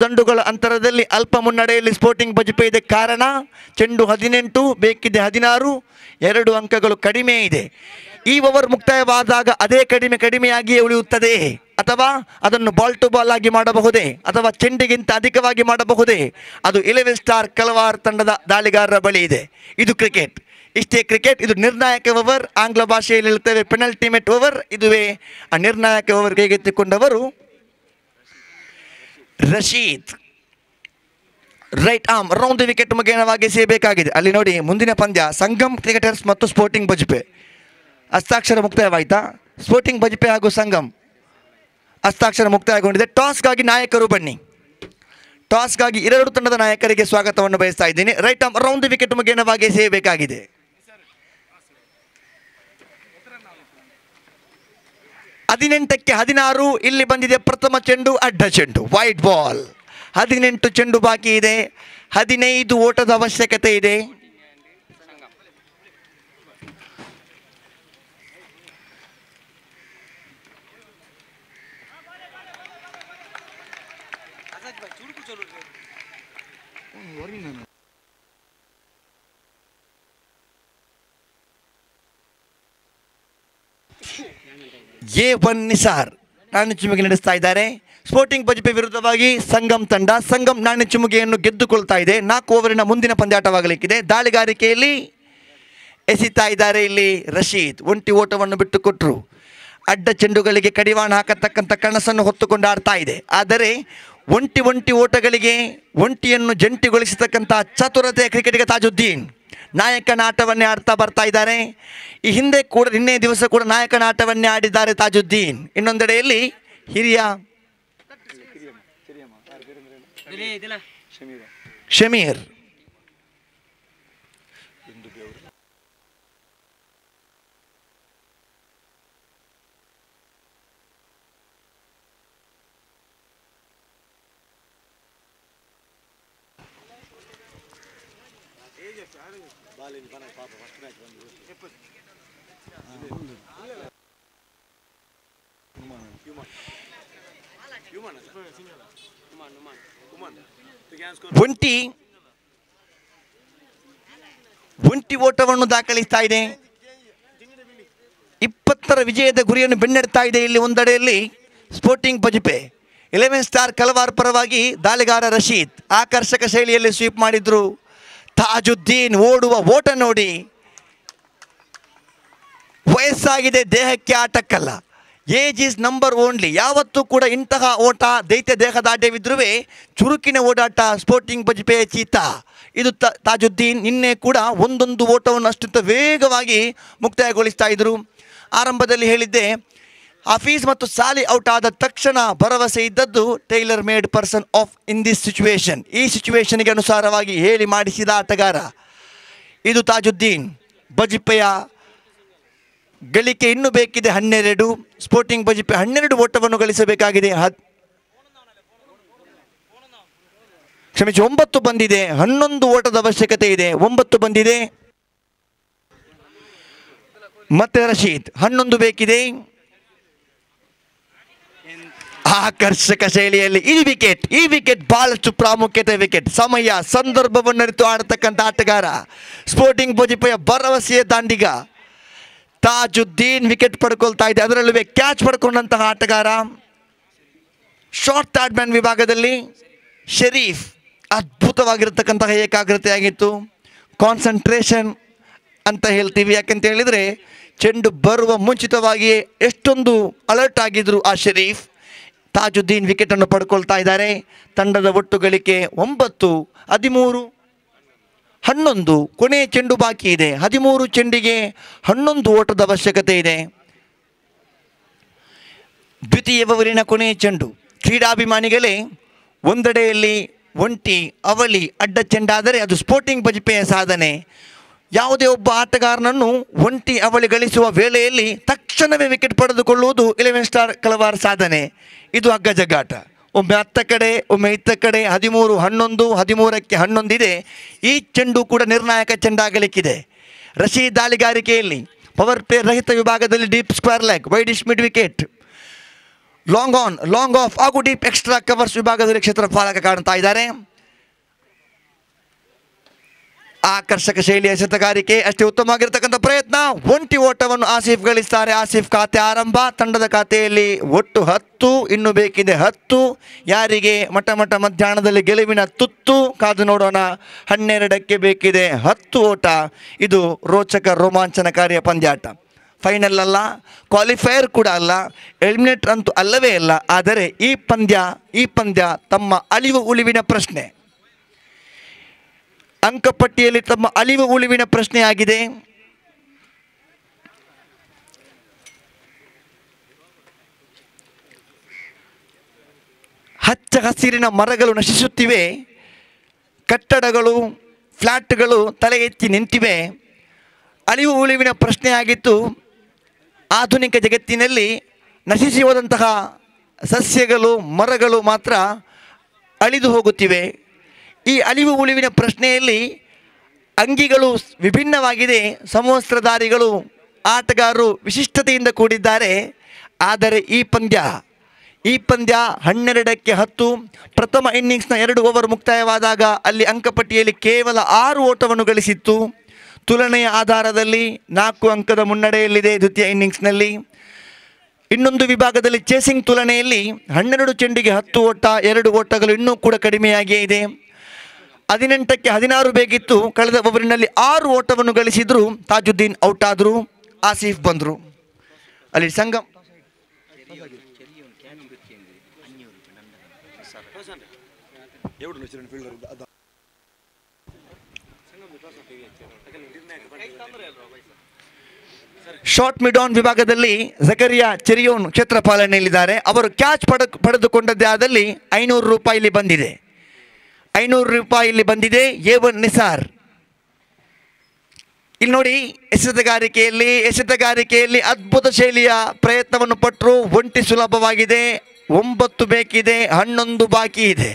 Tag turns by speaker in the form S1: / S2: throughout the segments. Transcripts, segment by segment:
S1: ತಂಡುಗಳ ಅಂತರದಲ್ಲಿ ಅಲ್ಪ ಮುನ್ನಡೆಯಲ್ಲಿ ಸ್ಪೋರ್ಟಿಂಗ್ ಬಜ್ಪೆ ಇದೆ. ಕಾರಣ ಚೆಂಡು 18 ಬೇಕಿದೆ 16, 2 ಅಂಕಗಳು ಕಡಿಮೆ ಇದೆ. ಈ ಓವರ್ ಮುಕ್ತಾಯವಾದಾಗ ಅದೇ ಕಡಿಮೆಯಾಗಿಯೇ ಉಳಿಯುತ್ತದೆ, ಅಥವಾ ಅದನ್ನು ಬಾಲ್ ಟು ಬಾಲ್ ಆಗಿ ಮಾಡಬಹುದೇ, ಅಥವಾ ಚೆಂಡಿಗಿಂತ ಅಧಿಕವಾಗಿ ಮಾಡಬಹುದೇ, ಅದು 11 ಸ್ಟಾರ್ ಕಲವಾರ್ ತಂಡದ ದಾಳಿಗಾರರ ಬಳಿ ಇದೆ. ಇದು ಕ್ರಿಕೆಟ್, ಇಷ್ಟೇ ಕ್ರಿಕೆಟ್. ಇದು ನಿರ್ಣಾಯಕ ಓವರ್, ಆಂಗ್ಲ ಭಾಷೆಯಲ್ಲಿ ಹೇಳ್ತೇವೆ ಪೆನಲ್ಟಿಮೇಟ್ ಓವರ್. ಇದುವೇ ಆ ನಿರ್ಣಾಯಕ ಓವರ್ ಕೈಗೆತ್ತಿಕೊಂಡವರು Rashid. Right arm round the wicket ಮುಖೇನವಾಗಿ ಸೇಬೇಕಾಗಿದೆ. ಅಲ್ಲಿ ನೋಡಿ, ಮುಂದಿನ ಪಂದ್ಯ ಸಂಗಮ್ ಕ್ರಿಕೆಟರ್ಸ್ ಮತ್ತು ಸ್ಪೋರ್ಟಿಂಗ್ ಬಜ್ಪೆ. ಹಸ್ತಾಕ್ಷರ ಮುಕ್ತಾಯವಾಯಿತಾ? ಸ್ಪೋರ್ಟಿಂಗ್ ಬಜ್ಪೆ ಹಾಗೂ ಸಂಗಮ್ ಹಸ್ತಾಕ್ಷರ ಮುಕ್ತಾಯಗೊಂಡಿದೆ. ಟಾಸ್ಗಾಗಿ ನಾಯಕರು ಬನ್ನಿ. ಟಾಸ್ಗಾಗಿ 2 ತಂಡದ ನಾಯಕರಿಗೆ ಸ್ವಾಗತವನ್ನು ಬಯಸ್ತಾ ಇದ್ದೀನಿ. Right arm round the wicket ಮುಖೇನವಾಗಿ ಸೇಯಬೇಕಾಗಿದೆ. ಹದಿನೆಂಟಕ್ಕೆ 16 ಇಲ್ಲಿ ಬಂದಿದೆ. ಪ್ರಥಮ ಚೆಂಡು ಅಡ್ಡ ಚೆಂಡು, ವೈಟ್ ಬಾಲ್. 18 ಚೆಂಡು ಬಾಕಿ ಇದೆ. 15 ಓಟದ ಅವಶ್ಯಕತೆ ಇದೆ. A1 ನಿಸಾರ್ ನಾಣ್ಯ ಚಿಮ್ಮುಗೆ ನಡೆಸ್ತಾ ಇದ್ದಾರೆ. ಸ್ಪೋರ್ಟಿಂಗ್ ಬಜ್ಪೆ ವಿರುದ್ಧವಾಗಿ ಸಂಗಮ್ ತಂಡ. ಸಂಗಮ್ ನಾಣ್ಯ ಚಿಮ್ಮುಗೆಯನ್ನು ಗೆದ್ದುಕೊಳ್ತಾ ಇದೆ. 4 ಓವರಿನ ಮುಂದಿನ ಪಂದ್ಯಾಟವಾಗಲಿಕ್ಕಿದೆ. ದಾಳಿಗಾರಿಕೆಯಲ್ಲಿ ಎಸಿತಾ ಇದ್ದಾರೆ ಇಲ್ಲಿ ರಶೀದ್. ಒಂಟಿ ಓಟವನ್ನು ಬಿಟ್ಟುಕೊಟ್ರು. ಅಡ್ಡ ಚೆಂಡುಗಳಿಗೆ ಕಡಿವಾಣ ಹಾಕತಕ್ಕಂಥ ಕನಸನ್ನು ಹೊತ್ತುಕೊಂಡು ಆಡ್ತಾ ಇದೆ. ಆದರೆ ಒಂಟಿ ಓಟಗಳಿಗೆ ಒಂಟಿಯನ್ನು ಜಂಟಿಗೊಳಿಸತಕ್ಕಂಥ ಚತುರತೆ ಕ್ರಿಕೆಟಿಗ ತಾಜುದ್ದೀನ್ ನಾಯಕನ ಆಟವನ್ನೇ ಆಡ್ತಾ ಬರ್ತಾ ಇದ್ದಾರೆ. ಈ ಹಿಂದೆ ಕೂಡ ನಿನ್ನೆ ದಿವಸ ಕೂಡ ನಾಯಕನ ಆಟವನ್ನೇ ಆಡಿದ್ದಾರೆ ತಾಜುದ್ದೀನ್. ಇನ್ನೊಂದೆಡೆಯಲ್ಲಿ ಹಿರಿಯ ಶಮೀರ್. ಒಂಟಿ ಓಟವನ್ನು ದಾಖಲಿಸ್ತಾ ಇದೆ. 20ರ ವಿಜಯದ ಗುರಿಯನ್ನು ಬೆನ್ನಡ್ತಾ ಇದೆ. ಇಲ್ಲಿ ಒಂದೆಡೆಯಲ್ಲಿ ಸ್ಪೋರ್ಟಿಂಗ್ ಬಜ್ಪೆ 11 ಸ್ಟಾರ್ ಕಲವಾರ್ ಪರವಾಗಿ ದಾಳಿಗಾರ ರಶೀದ್ ಆಕರ್ಷಕ ಶೈಲಿಯಲ್ಲಿ ಸ್ವೀಪ್ ಮಾಡಿದ್ರು. ತಾಜುದ್ದೀನ್ ಓಡುವ ಓಟ ನೋಡಿ, ವಯಸ್ಸಾಗಿದೆ, ದೇಹಕ್ಕೆ ಆಟಕ್ಕಲ್ಲ. Age is number only. ಯಾವತ್ತೂ ಕೂಡ ಇಂತಹ ಓಟ ದೈತ್ಯ ದೇಹದಾಢ್ಯವಿದ್ರೂ ಚುರುಕಿನ ಓಡಾಟ ಸ್ಪೋರ್ಟಿಂಗ್ ಬಜ್ಪೆಯ ಚೀತಾ. ಇದು ತಾಜುದ್ದೀನ್. ನಿನ್ನೆ ಕೂಡ ಒಂದೊಂದು ಓಟವನ್ನು ಅಷ್ಟಂತ ವೇಗವಾಗಿ ಮುಕ್ತಾಯಗೊಳಿಸ್ತಾ ಇದ್ರು. ಆರಂಭದಲ್ಲಿ ಹೇಳಿದ್ದೆ, ಹಫೀಸ್ ಮತ್ತು ಸಾಲಿ ಔಟ್ ಆದ ತಕ್ಷಣ ಭರವಸೆ ಇದ್ದದ್ದು tailor made person of in this situation. ಈ ಸಿಚುವೇಶನ್ಗೆ ಅನುಸಾರವಾಗಿ ಹೇಳಿ ಮಾಡಿಸಿದ ಆಟಗಾರ ಇದು ತಾಜುದ್ದೀನ್. ಬಜ್ಪೆಯ ಗಳಿಕೆ ಇನ್ನೂ ಬೇಕಿದೆ 12. ಸ್ಪೋರ್ಟಿಂಗ್ ಬಜ್ಪೆ 12 ಓಟವನ್ನು ಗಳಿಸಬೇಕಾಗಿದೆ. 9 ಬಂದಿದೆ. 11 ಓಟದ ಅವಶ್ಯಕತೆ ಇದೆ. 9 ಬಂದಿದೆ. ಮತ್ತೆ ರಶೀದ್ 11 ಬೇಕಿದೆ. ಆಕರ್ಷಕ ಶೈಲಿಯಲ್ಲಿ ಈ ವಿಕೆಟ್ ಬಹಳಷ್ಟು ಪ್ರಾಮುಖ್ಯತೆ ವಿಕೆಟ್. ಸಮಯ ಸಂದರ್ಭವನ್ನರಿತು ಆಡತಕ್ಕಂಥ ಆಟಗಾರ ಸ್ಪೋರ್ಟಿಂಗ್ ಬಜ್ಪೆಯ ಭರವಸೆಯ ದಾಂಡಿಗ ತಾಜುದ್ದೀನ್ ವಿಕೆಟ್ ಪಡ್ಕೊಳ್ತಾ ಇದೆ. ಅದರಲ್ಲೂ ಕ್ಯಾಚ್ ಪಡ್ಕೊಂಡಂತಹ ಆಟಗಾರ ಶಾರ್ಟ್ ಥರ್ಡ್ ಮ್ಯಾನ್ ವಿಭಾಗದಲ್ಲಿ ಶರೀಫ್. ಅದ್ಭುತವಾಗಿರತಕ್ಕಂತಹ ಏಕಾಗ್ರತೆ ಆಗಿತ್ತು. ಕಾನ್ಸಂಟ್ರೇಷನ್ ಅಂತ ಹೇಳ್ತೀವಿ. ಯಾಕಂತ ಹೇಳಿದರೆ ಚೆಂಡು ಬರುವ ಮುಂಚಿತವಾಗಿಯೇ ಎಷ್ಟೊಂದು ಅಲರ್ಟ್ ಆಗಿದ್ರು ಆ ಶರೀಫ್. ತಾಜುದ್ದೀನ್ ವಿಕೆಟನ್ನು ಪಡ್ಕೊಳ್ತಾ ಇದ್ದಾರೆ. ತಂಡದ ಒಟ್ಟು ಗಳಿಕೆ 9, 13, 11. ಕೊನೆಯ ಚೆಂಡು ಬಾಕಿ ಇದೆ. 13 ಚೆಂಡಿಗೆ 11 ಓಟದ ಅವಶ್ಯಕತೆ ಇದೆ. ದ್ವಿತೀಯ ಓವರಿನ ಕೊನೆಯ ಚೆಂಡು. ಕ್ರೀಡಾಭಿಮಾನಿಗಳೇ, ಒಂದೆಡೆಯಲ್ಲಿ ಒಂಟಿ ಅವಳಿ ಅಡ್ಡ ಚೆಂಡಾದರೆ ಅದು ಸ್ಪೋರ್ಟಿಂಗ್ ಬಜ್ಪೆಯ ಸಾಧನೆ. ಯಾವುದೇ ಒಬ್ಬ ಆಟಗಾರನನ್ನು ಒಂಟಿ ಅವಳಿ ಗಳಿಸುವ ವೇಳೆಯಲ್ಲಿ ತಕ್ಷಣವೇ ವಿಕೆಟ್ ಪಡೆದುಕೊಳ್ಳುವುದು 11 ಸ್ಟಾರ್ ಕಲವಾರ್ ಸಾಧನೆ. ಇದು ಅಗ್ಗಜಗ್ಗಾಟ. ಒಮ್ಮೆ ಅತ್ತ ಕಡೆ, ಒಮ್ಮೆ ಇತ್ತ ಕಡೆ. 13, 11, 13ಕ್ಕೆ 11 ಇದೆ. ಈ ಚೆಂಡು ಕೂಡ ನಿರ್ಣಾಯಕ ಚೆಂಡಾಗಲಿಕ್ಕಿದೆ. ರಶೀದ್ ದಾಳಿಗಾರಿಕೆಯಲ್ಲಿ ಪವರ್ ಪ್ಲೇ ರಹಿತ ವಿಭಾಗದಲ್ಲಿ deep square leg, widish mid wicket. Long on, long off ಹಾಗೂ ಡೀಪ್ ಎಕ್ಸ್ಟ್ರಾ ಕವರ್ಸ್ ವಿಭಾಗದಲ್ಲಿ ಕ್ಷೇತ್ರಪಾಲಕ ಕಾಣ್ತಾ ಇದ್ದಾರೆ. ಆಕರ್ಷಕ ಶೈಲಿಯ ಎಸೆತಗಾರಿಕೆ, ಅಷ್ಟೇ ಉತ್ತಮವಾಗಿರ್ತಕ್ಕಂಥ ಪ್ರಯತ್ನ. ಒಂಟಿ ಓಟವನ್ನು ಆಸಿಫ್ ಗಳಿಸ್ತಾರೆ. ಆಸಿಫ್ ಖಾತೆ ಆರಂಭ. ತಂಡದ ಖಾತೆಯಲ್ಲಿ ಒಟ್ಟು 10, ಇನ್ನು ಬೇಕಿದೆ 10. ಯಾರಿಗೆ ಮಠ ಮಧ್ಯಾಹ್ನದಲ್ಲಿ ಗೆಲುವಿನ ತುತ್ತು ಕಾದು ನೋಡೋಣ. 12ಕ್ಕೆ ಬೇಕಿದೆ 10 ಓಟ. ಇದು ರೋಚಕ ರೋಮಾಂಚನಕಾರಿಯ ಪಂದ್ಯಾಟ. ಫೈನಲ್ ಅಲ್ಲ, ಕ್ವಾಲಿಫೈಯರ್ ಕೂಡ ಅಲ್ಲ, ಎಲಿಮಿನೇಟರ್ ಅಂತೂ ಅಲ್ಲವೇ ಅಲ್ಲ. ಆದರೆ ಈ ಪಂದ್ಯ ತಮ್ಮ ಅಳಿವು ಉಳಿವಿನ ಪ್ರಶ್ನೆ. ಅಂಕಪಟ್ಟಿಯಲ್ಲಿ ತಮ್ಮ ಅಳಿವು ಉಳಿವಿನ ಪ್ರಶ್ನೆಯಾಗಿದೆ. ಹಚ್ಚ ಹಸಿರಿನ ಮರಗಳು ನಶಿಸುತ್ತಿವೆ, ಕಟ್ಟಡಗಳು, ಫ್ಲ್ಯಾಟ್ಗಳು ತಲೆ ಎತ್ತಿ ನಿಂತಿವೆ. ಅಳಿವು ಉಳಿವಿನ ಪ್ರಶ್ನೆಯಾಗಿತ್ತು. ಆಧುನಿಕ ಜಗತ್ತಿನಲ್ಲಿ ನಶಿಸಿ ಹೋದಂತಹ ಸಸ್ಯಗಳು, ಮರಗಳು ಮಾತ್ರ ಅಳಿದು ಹೋಗುತ್ತಿವೆ. ಈ ಅಳಿವು ಉಳಿವಿನ ಪ್ರಶ್ನೆಯಲ್ಲಿ ಅಂಗಿಗಳು ವಿಭಿನ್ನವಾಗಿದೆ, ಸಮವಸ್ತ್ರಧಾರಿಗಳು, ಆಟಗಾರರು ವಿಶಿಷ್ಟತೆಯಿಂದ ಕೂಡಿದ್ದಾರೆ. ಆದರೆ ಈ ಪಂದ್ಯ 12ಕ್ಕೆ 10. ಪ್ರಥಮ ಇನ್ನಿಂಗ್ಸ್ನ 2 ಓವರ್ ಮುಕ್ತಾಯವಾದಾಗ ಅಲ್ಲಿ ಅಂಕಪಟ್ಟಿಯಲ್ಲಿ ಕೇವಲ 6 ಓಟವನ್ನು ಗಳಿಸಿತ್ತು. ತುಲನೆಯ ಆಧಾರದಲ್ಲಿ 4 ಅಂಕದ ಮುನ್ನಡೆಯಲ್ಲಿದೆ ದ್ವಿತೀಯ ಇನ್ನಿಂಗ್ಸ್ನಲ್ಲಿ. ಇನ್ನೊಂದು ವಿಭಾಗದಲ್ಲಿ ಚೇಸಿಂಗ್ ತುಲನೆಯಲ್ಲಿ 12 ಚೆಂಡಿಗೆ 10 ಓಟ, 2 ಓಟಗಳು ಇನ್ನೂ ಕೂಡ ಕಡಿಮೆಯಾಗಿಯೇ ಇದೆ. 18ಕ್ಕೆ 16 ಬೇಕಿತ್ತು. ಕಳೆದ ಓವರಿನಲ್ಲಿ 6 ಓಟವನ್ನು ಗಳಿಸಿದ್ರು. ತಾಜುದ್ದೀನ್ ಔಟ್ ಆದರು, ಆಸಿಫ್ ಬಂದರು. ಅಲ್ಲಿ ಸಂಗಮ್ ಶಾರ್ಟ್ ಮಿಡ್ ಆನ್ ವಿಭಾಗದಲ್ಲಿ ಝಕರಿಯಾ ಚೆರಿಯೋನ್ ಕ್ಷೇತ್ರಪಾಲನೆಯಲ್ಲಿದ್ದಾರೆ. ಅವರು ಕ್ಯಾಚ್ ಪಡೆದುಕೊಂಡದ್ದೇ ಆದಲ್ಲಿ 500 ರೂಪಾಯಿ ಇಲ್ಲಿ ಬಂದಿದೆ. 500 ರೂಪಾಯಿ ಇಲ್ಲಿ ಬಂದಿದೆ. A1 ನಿಸಾರ್ ಇಲ್ಲಿ ನೋಡಿ, ಎಸೆತಗಾರಿಕೆಯಲ್ಲಿ ಅದ್ಭುತ ಶೈಲಿಯ ಪ್ರಯತ್ನವನ್ನು ಪಟ್ಟರು. ಒಂಟಿ ಸುಲಭವಾಗಿದೆ. 9 ಬೇಕಿದೆ, 11 ಬಾಕಿ ಇದೆ.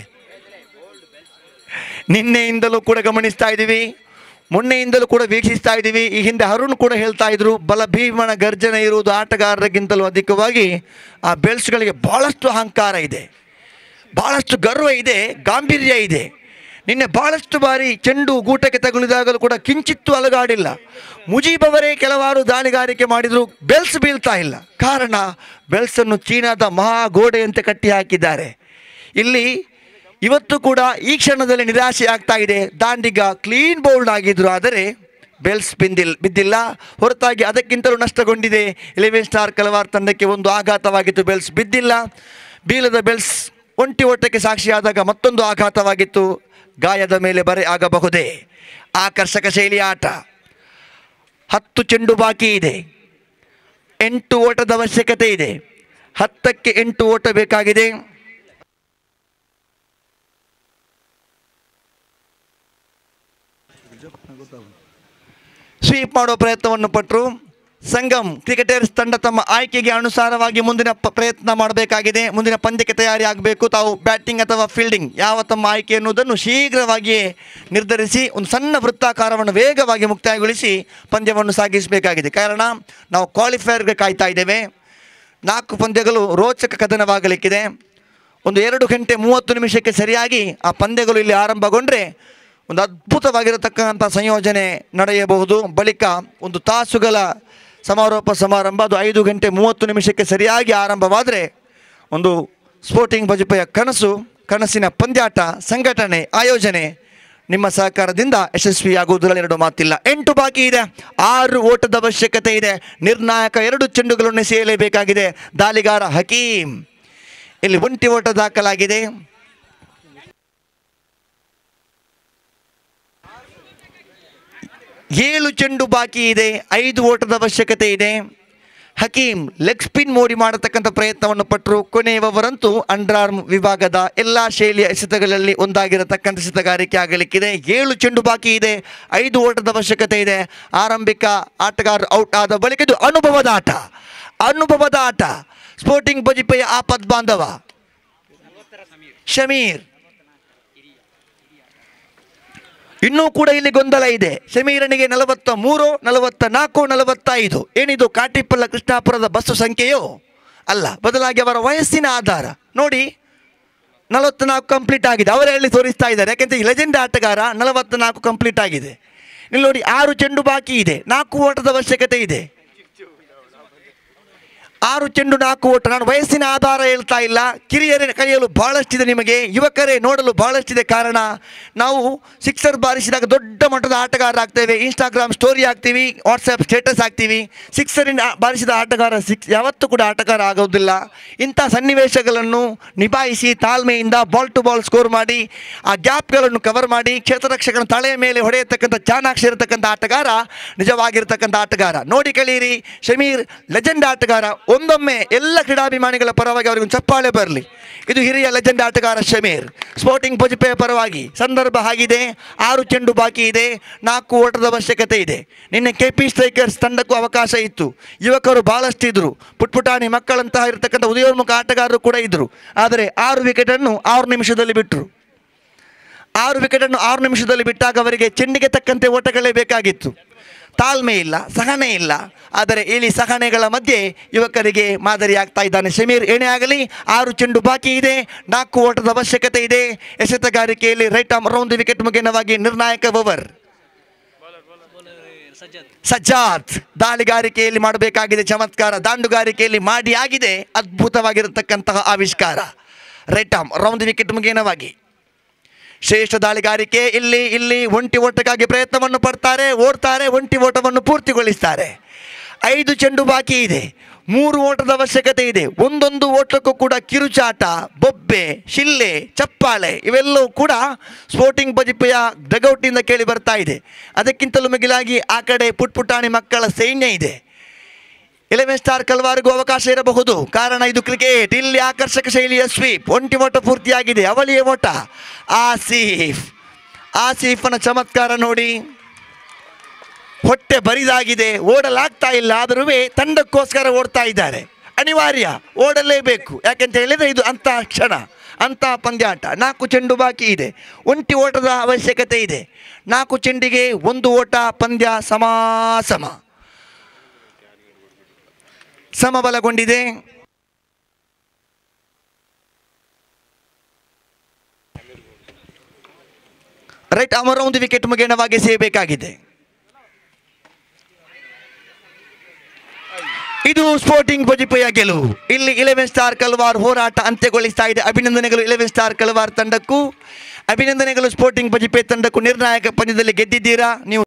S1: ನಿನ್ನೆಯಿಂದಲೂ ಕೂಡ ಗಮನಿಸ್ತಾ ಇದ್ದೀವಿ, ಮೊನ್ನೆಯಿಂದಲೂ ಕೂಡ ವೀಕ್ಷಿಸ್ತಾ ಇದ್ದೀವಿ. ಈ ಹಿಂದೆ ಅರುಣ್ ಕೂಡ ಹೇಳ್ತಾ ಇದ್ರು, ಬಲಭೀಮನ ಗರ್ಜನೆ ಇರುವುದು ಆಟಗಾರರಿಗಿಂತಲೂ ಅಧಿಕವಾಗಿ ಆ ಬೆಲ್ಸ್ಗಳಿಗೆ ಬಹಳಷ್ಟು ಅಹಂಕಾರ ಇದೆ, ಬಹಳಷ್ಟು ಗರ್ವ ಇದೆ, ಗಾಂಭೀರ್ಯ ಇದೆ. ನಿನ್ನೆ ಬಹಳಷ್ಟು ಬಾರಿ ಚೆಂಡು ಗೂಟಕ್ಕೆ ತಗುಲಿದಾಗಲೂ ಕೂಡ ಕಿಂಚಿತ್ತೂ ಅಲಗಾಡಿಲ್ಲ. ಮುಜೀಬ್ ಅವರೇ ಕೆಲವಾರು ದಾಳಿಗಾರಿಕೆ ಮಾಡಿದರೂ ಬೆಲ್ಸ್ ಬೀಳ್ತಾ ಇಲ್ಲ. ಕಾರಣ, ಬೆಲ್ಸನ್ನು ಚೀನಾದ ಮಹಾಗೋಡೆಯಂತೆ ಕಟ್ಟಿ ಹಾಕಿದ್ದಾರೆ. ಇಲ್ಲಿ ಇವತ್ತು ಕೂಡ ಈ ಕ್ಷಣದಲ್ಲಿ ನಿರಾಶೆ ಆಗ್ತಾ ಇದೆ. ದಾಂಡಿಗ ಕ್ಲೀನ್ ಬೌಲ್ಡ್ ಆಗಿದ್ರು, ಆದರೆ ಬೆಲ್ಸ್ ಬಿದ್ದಿಲ್ಲ. ಹೊರತಾಗಿ ಅದಕ್ಕಿಂತಲೂ ನಷ್ಟಗೊಂಡಿದೆ 11 ಸ್ಟಾರ್ ಕಲವಾರ್ ತಂಡಕ್ಕೆ. ಒಂದು ಆಘಾತವಾಗಿತ್ತು, ಬೆಲ್ಸ್ ಬಿದ್ದಿಲ್ಲ. ಬೀಳದ ಬೆಲ್ಸ್ ಒಂಟಿ ಓಟಕ್ಕೆ ಸಾಕ್ಷಿಯಾದಾಗ ಮತ್ತೊಂದು ಆಘಾತವಾಗಿತ್ತು. ಗಾಯದ ಮೇಲೆ ಬರೆ ಆಗಬಹುದೇ. ಆಕರ್ಷಕ ಶೈಲಿಯ ಆಟ. 10 ಚೆಂಡು ಬಾಕಿ ಇದೆ. 8 ಓಟದ ಅವಶ್ಯಕತೆ ಇದೆ. 10ಕ್ಕೆ 8 ಓಟ ಬೇಕಾಗಿದೆ. ಸ್ವೀಪ್ ಮಾಡುವ ಪ್ರಯತ್ನವನ್ನು ಪಟ್ಟರು. ಸಂಗಮ್ ಕ್ರಿಕೆಟರ್ಸ್ ತಂಡ ತಮ್ಮ ಆಯ್ಕೆಗೆ ಅನುಸಾರವಾಗಿ ಮುಂದಿನ ಪ್ರಯತ್ನ ಮಾಡಬೇಕಾಗಿದೆ. ಮುಂದಿನ ಪಂದ್ಯಕ್ಕೆ ತಯಾರಿ ಆಗಬೇಕು. ತಾವು ಬ್ಯಾಟಿಂಗ್ ಅಥವಾ ಫೀಲ್ಡಿಂಗ್ ಯಾವ ತಮ್ಮ ಆಯ್ಕೆ ಎನ್ನುವುದನ್ನು ಶೀಘ್ರವಾಗಿಯೇ ನಿರ್ಧರಿಸಿ ಒಂದು ಸಣ್ಣ ವೃತ್ತಾಕಾರವನ್ನು ವೇಗವಾಗಿ ಮುಕ್ತಾಯಗೊಳಿಸಿ ಪಂದ್ಯವನ್ನು ಸಾಗಿಸಬೇಕಾಗಿದೆ. ಕಾರಣ ನಾವು ಕ್ವಾಲಿಫೈಯರ್ಗೆ ಕಾಯ್ತಾ ಇದ್ದೇವೆ. 4 ಪಂದ್ಯಗಳು ರೋಚಕ ಕದನವಾಗಲಿಕ್ಕಿದೆ. ಒಂದು 2 ಗಂಟೆ 30 ನಿಮಿಷಕ್ಕೆ ಸರಿಯಾಗಿ ಆ ಪಂದ್ಯಗಳು ಇಲ್ಲಿ ಆರಂಭಗೊಂಡ್ರೆ ಒಂದು ಅದ್ಭುತವಾಗಿರತಕ್ಕಂಥ ಸಂಯೋಜನೆ ನಡೆಯಬಹುದು. ಬಳಿಕ ಒಂದು ತಾಸುಗಳ ಸಮಾರೋಪ ಸಮಾರಂಭ, ಅದು 5 ಗಂಟೆ 30 ನಿಮಿಷಕ್ಕೆ ಸರಿಯಾಗಿ ಆರಂಭವಾದರೆ ಒಂದು ಸ್ಪೋರ್ಟಿಂಗ್ ಬಜಪೆಯ ಕನಸಿನ ಪಂದ್ಯಾಟ, ಸಂಘಟನೆ, ಆಯೋಜನೆ ನಿಮ್ಮ ಸಹಕಾರದಿಂದ ಯಶಸ್ವಿಯಾಗುವುದರಲ್ಲಿ 2 ಮಾತಿಲ್ಲ. 8 ಬಾಕಿ ಇದೆ. 6 ಓಟದ ಅವಶ್ಯಕತೆ ಇದೆ. ನಿರ್ಣಾಯಕ 2 ಚೆಂಡುಗಳನ್ನು ಎಸೆಯಲೇಬೇಕಾಗಿದೆ. ದಾಳಿಗಾರ ಹಕೀಮ್ ಇಲ್ಲಿ ಒಂಟಿ ಓಟ ದಾಖಲಾಗಿದೆ. 7 ಚೆಂಡು ಬಾಕಿ ಇದೆ. 5 ಓಟದ ಅವಶ್ಯಕತೆ ಇದೆ. ಹಕೀಮ್ ಲೆಗ್ ಸ್ಪಿನ್ ಮೋಡಿ ಮಾಡತಕ್ಕಂಥ ಪ್ರಯತ್ನವನ್ನು ಪಟ್ಟರು. ಕೊನೆಯವರಂತೂ ಅಂಡರ್ ಆರ್ಮ್ ವಿಭಾಗದ ಎಲ್ಲ ಶೈಲಿಯ ಎಸೆತಗಳಲ್ಲಿ ಒಂದಾಗಿರತಕ್ಕಂಥ ಎಸೆತಗಾರಿಕೆ ಆಗಲಿಕ್ಕಿದೆ. 7 ಚೆಂಡು ಬಾಕಿ ಇದೆ. 5 ಓಟದ ಅವಶ್ಯಕತೆ ಇದೆ. ಆರಂಭಿಕ ಆಟಗಾರ ಔಟ್ ಆದ ಬಳಿಕ ಇದು ಅನುಭವದ ಆಟ. ಸ್ಪೋರ್ಟಿಂಗ್ ಬಜಿಪೆಯ ಆಪದ್ ಬಾಂಧವ ಶಮೀರ್. ಇನ್ನೂ ಕೂಡ ಇಲ್ಲಿ ಗೊಂದಲ ಇದೆ. ಶಮೀರನಿಗೆ 43, 44, 45 ಏನಿದು ಕಾಟಿಪಲ್ಲ ಕೃಷ್ಣಾಪುರದ ಬಸ್ಸು ಸಂಖ್ಯೆಯೋ ಅಲ್ಲ, ಬದಲಾಗಿ ಅವರ ವಯಸ್ಸಿನ ಆಧಾರ ನೋಡಿ. 44 ಕಂಪ್ಲೀಟ್ ಆಗಿದೆ, ಅವರೇ ಹೇಳಿ ತೋರಿಸ್ತಾ ಇದ್ದಾರೆ. ಯಾಕೆಂದರೆ ಈ ಲೆಜೆಂಡ್ ಆಟಗಾರ 44 ಕಂಪ್ಲೀಟ್ ಆಗಿದೆ. ಇಲ್ಲಿ ನೋಡಿ 6 ಚೆಂಡು ಬಾಕಿ ಇದೆ, 4 ಓಟದ ಅವಶ್ಯಕತೆ ಇದೆ. 6 ಚೆಂಡು 4 ಓಟ. ನಾನು ವಯಸ್ಸಿನ ಆಧಾರ ಹೇಳ್ತಾ ಇಲ್ಲ. ಕಿರಿಯರೇ ಕಲಿಯಲು ಬಹಳಷ್ಟಿದೆ, ನಿಮಗೆ ಯುವಕರೇ ನೋಡಲು ಬಹಳಷ್ಟಿದೆ. ಕಾರಣ ನಾವು ಸಿಕ್ಸರ್ ಬಾರಿಸಿದಾಗ ದೊಡ್ಡ ಮಟ್ಟದ ಆಟಗಾರರಾಗ್ತೇವೆ, ಇನ್ಸ್ಟಾಗ್ರಾಮ್ ಸ್ಟೋರಿ ಹಾಕ್ತೀವಿ, ವಾಟ್ಸಪ್ ಸ್ಟೇಟಸ್ ಹಾಕ್ತೀವಿ. ಸಿಕ್ಸರಿನ ಬಾರಿಸಿದ ಆಟಗಾರ ಯಾವತ್ತೂ ಕೂಡ ಆಟಗಾರ ಆಗೋದಿಲ್ಲ. ಇಂಥ ಸನ್ನಿವೇಶಗಳನ್ನು ನಿಭಾಯಿಸಿ ತಾಳ್ಮೆಯಿಂದ ಬಾಲ್ ಟು ಬಾಲ್ ಸ್ಕೋರ್ ಮಾಡಿ ಆ ಗ್ಯಾಪ್ಗಳನ್ನು ಕವರ್ ಮಾಡಿ ಕ್ಷೇತ್ರರಕ್ಷಕನ ತಲೆಯ ಮೇಲೆ ಹೊಡೆಯತಕ್ಕಂಥ ಚಾಣಾಕ್ಷ ಇರತಕ್ಕಂಥ ಆಟಗಾರ ನಿಜವಾಗಿರ್ತಕ್ಕಂಥ ಆಟಗಾರ. ನೋಡಿ ಕಲೀರಿ, ಶಮೀರ್ ಲೆಜೆಂಡ್ ಆಟಗಾರ. ಒಂದೊಮ್ಮೆ ಎಲ್ಲ ಕ್ರೀಡಾಭಿಮಾನಿಗಳ ಪರವಾಗಿ ಅವರಿಗೆ ಒಂದು ಚಪ್ಪಾಳೆ ಬರಲಿ. ಇದು ಹಿರಿಯ ಲೆಜೆಂಡ್ ಆಟಗಾರ ಶಮೀರ್. ಸ್ಪೋರ್ಟಿಂಗ್ ಪೊಜಿಪೆಯ ಪರವಾಗಿ ಸಂದರ್ಭ ಆಗಿದೆ. 6 ಚೆಂಡು ಬಾಕಿ ಇದೆ, 4 ಓಟದ ಅವಶ್ಯಕತೆ ಇದೆ. ನಿನ್ನೆ KP ಸ್ಟ್ರೈಕರ್ಸ್ ತಂಡಕ್ಕೂ ಅವಕಾಶ ಇತ್ತು, ಯುವಕರು ಬಹಳಷ್ಟಿದ್ರು, ಪುಟ್ಪುಟಾಣಿ ಮಕ್ಕಳಂತಹ ಇರತಕ್ಕಂಥ ಉದಯೋನ್ಮುಖ ಆಟಗಾರರು ಕೂಡ ಇದ್ದರು. ಆದರೆ 6 ವಿಕೆಟನ್ನು 6 ನಿಮಿಷದಲ್ಲಿ ಬಿಟ್ಟರು. 6 ವಿಕೆಟನ್ನು 6 ನಿಮಿಷದಲ್ಲಿ ಬಿಟ್ಟಾಗ ಅವರಿಗೆ ಚೆಂಡಿಗೆ ತಕ್ಕಂತೆ ಓಟಗಳೇ ಬೇಕಾಗಿತ್ತು. ತಾಳ್ಮೆ ಇಲ್ಲ, ಸಹನೆ ಇಲ್ಲ. ಆದರೆ ಇಲ್ಲಿ ಸಹನೆಗಳ ಮಧ್ಯೆ ಯುವಕರಿಗೆ ಮಾದರಿ ಆಗ್ತಾ ಇದ್ದಾನೆ ಶಮೀರ್. ಏನೇ ಆಗಲಿ 6 ಚೆಂಡು ಬಾಕಿ ಇದೆ, 4 ಓಟದ ಅವಶ್ಯಕತೆ ಇದೆ. ಎಸೆತಗಾರಿಕೆಯಲ್ಲಿ right arm around the wicket ಮುಖೇನವಾಗಿ ನಿರ್ಣಾಯಕ ಓವರ್. ಸಜ್ಜಾದ್ ದಾಳಿಗಾರಿಕೆಯಲ್ಲಿ ಮಾಡಬೇಕಾಗಿದೆ ಚಮತ್ಕಾರ, ದಾಂಡುಗಾರಿಕೆಯಲ್ಲಿ ಮಾಡಿ ಆಗಿದೆ ಅದ್ಭುತವಾಗಿರತಕ್ಕಂತಹ ಆವಿಷ್ಕಾರ. Right arm around the wicket ಮುಖೇನವಾಗಿ ಶ್ರೇಷ್ಠ ದಾಳಿಗಾರಿಕೆ. ಇಲ್ಲಿ ಒಂಟಿ ಓಟಕ್ಕಾಗಿ ಪ್ರಯತ್ನವನ್ನು ಪಡ್ತಾರೆ, ಓಡ್ತಾರೆ, ಒಂಟಿ ಓಟವನ್ನು ಪೂರ್ತಿಗೊಳಿಸ್ತಾರೆ. 5 ಚೆಂಡು ಬಾಕಿ ಇದೆ, 3 ಓಟದ ಅವಶ್ಯಕತೆ ಇದೆ. ಒಂದೊಂದು ಓಟಕ್ಕೂ ಕೂಡ ಕಿರುಚಾಟ, ಬೊಬ್ಬೆ, ಶಿಲ್ಲೆ, ಚಪ್ಪಾಳೆ ಇವೆಲ್ಲವೂ ಕೂಡ ಸ್ಪೋರ್ಟಿಂಗ್ ಪೊಜಿಪೆಯ ಡಗೌಟಿಂದ ಕೇಳಿ ಬರ್ತಾ ಇದೆ. ಅದಕ್ಕಿಂತಲೂ ಮಿಗಿಲಾಗಿ ಆ ಕಡೆ ಪುಟ್ಪುಟಾಣಿ ಮಕ್ಕಳ ಸೈನ್ಯ ಇದೆ. 11 ಸ್ಟಾರ್ ಕಲ್ವಾರಿಗೂ ಅವಕಾಶ ಇರಬಹುದು, ಕಾರಣ ಇದು ಕ್ರಿಕೆಟ್. ಇಲ್ಲಿ ಆಕರ್ಷಕ ಶೈಲಿಯ ಸ್ವೀಪ್, ಒಂಟಿ ಓಟ ಪೂರ್ತಿಯಾಗಿದೆ, ಅವಳಿಯ ಓಟ. ಆಸೀಫನ ಚಮತ್ಕಾರ ನೋಡಿ, ಹೊಟ್ಟೆ ಬರಿದಾಗಿದೆ, ಓಡಲಾಗ್ತಾ ಇಲ್ಲ. ಆದರೂ ತಂಡಕ್ಕೋಸ್ಕರ ಓಡ್ತಾ ಇದ್ದಾರೆ. ಅನಿವಾರ್ಯ, ಓಡಲೇಬೇಕು. ಯಾಕೆಂತ ಹೇಳಿದರೆ ಇದು ಅಂಥ ಕ್ಷಣ, ಅಂಥ ಪಂದ್ಯಾಟ. 4 ಚೆಂಡು ಬಾಕಿ ಇದೆ, ಒಂಟಿ ಓಟದ ಅವಶ್ಯಕತೆ ಇದೆ. 4 ಚೆಂಡಿಗೆ 1 ಓಟ. ಪಂದ್ಯ ಸಮಬಲಗೊಂಡಿದೆ. Right arm around the wicket ಮುಖೇನವಾಗಿ ಸೇಯಬೇಕಾಗಿದೆ. ಇದು ಸ್ಪೋರ್ಟಿಂಗ್ ಪೊಜಿಪೆಯ ಗೆಲುವು. ಇಲ್ಲಿ 11 ಸ್ಟಾರ್ ಕಲ್ವಾರ್ ಹೋರಾಟ ಅಂತ್ಯಗೊಳಿಸ್ತಾ ಇದೆ. ಅಭಿನಂದನೆಗಳು 11 ಸ್ಟಾರ್ ಕಲ್ವಾರ್ ತಂಡಕ್ಕೂ, ಅಭಿನಂದನೆಗಳು ಸ್ಪೋರ್ಟಿಂಗ್ ಪೊಜಿಪೆ ತಂಡಕ್ಕೂ. ನಿರ್ಣಾಯಕ ಪಂದ್ಯದಲ್ಲಿ ಗೆದ್ದಿದ್ದೀರಾ ನೀವು.